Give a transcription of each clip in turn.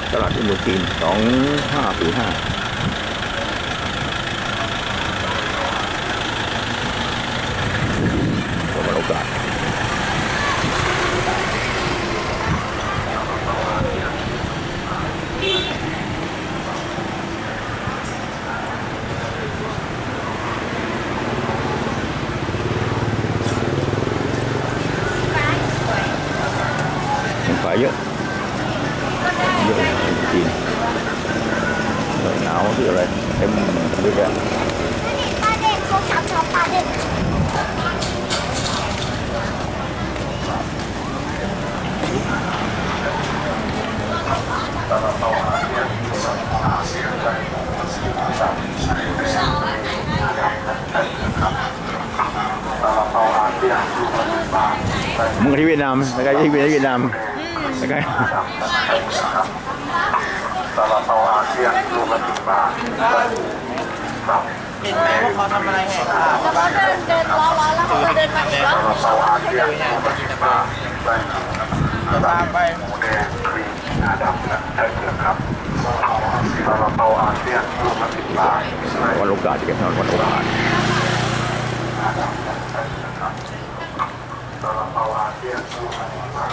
ตลาดอินโดจีน2505วันโอกาสขายเยอะจีนหนาวที่อะไรเต็มเยอะแยะปลาเด็กเขาทำปลาเด็กมึงที่เวียดนามแล้วก็ที่เวียดนามแล้วก็ซาลาเปาอาเซียนลูกละ10 บาทเห็นไหมว่าเขาทำอะไรให้ค่ะแล้วก็เดินล้อแล้วเขาก็เดินมาอีกแล้วซาลาเปาอาเซียนลูกละ10 บาทตามไปหมูแดงครีมงาดำและไข่เผือกครับซาลาเปาอาเซียนลูกละ10 บาทวันโอกาสที่กันวันโอกาสซาลาเปาอาเซียนลูกละ10 บาท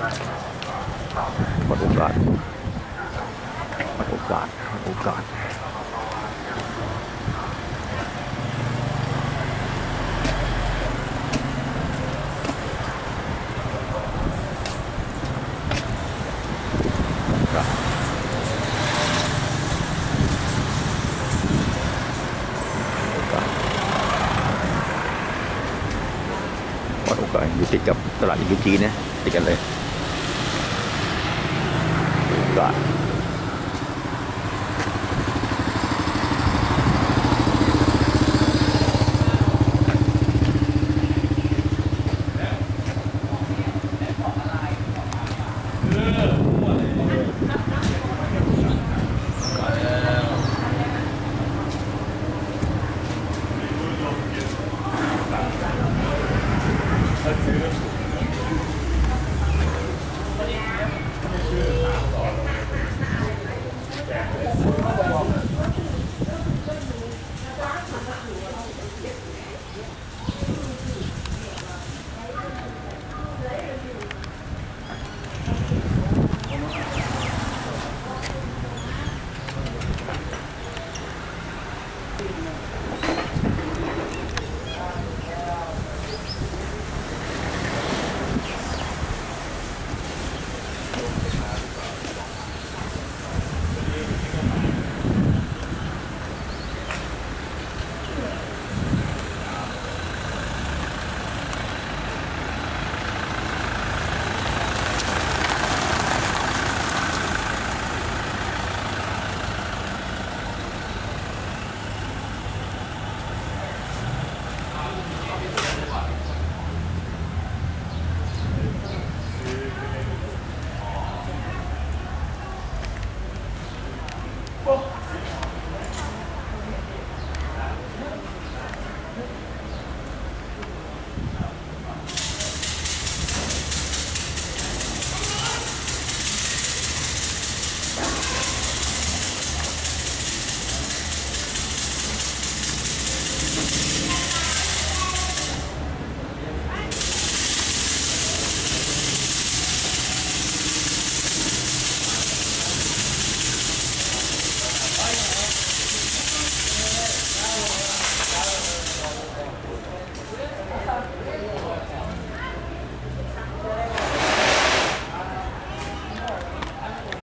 วันโอกาสวันโอกาสวันโอกาสวัดโอกาสอยู่ติดกับตลาดอินโดจีนนะติดกันเลยโอกาส